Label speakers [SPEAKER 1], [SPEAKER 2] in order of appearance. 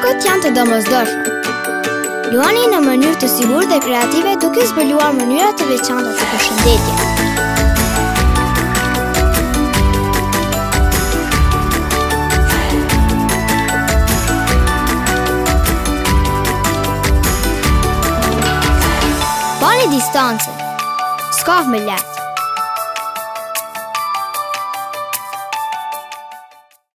[SPEAKER 1] Shokët janë të domosdoshëm. Luani në mënyrë të sigurt dhe kreative duke zbuluar mënyra të veçanta të përshëndetjes. Bani distancën. S'ka më lart.